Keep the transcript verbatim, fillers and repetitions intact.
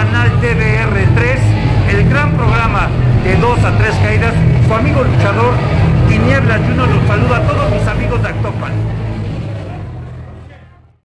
canal T V R tres, el gran programa de dos a tres caídas. Su amigo luchador Tinieblas Junior los saluda a todos mis amigos de Actopan.